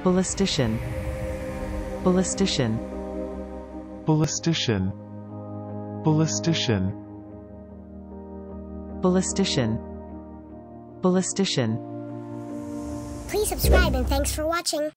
ballistician, ballistician, ballistician, ballistician, ballistician, ballistician. Please subscribe and thanks for watching.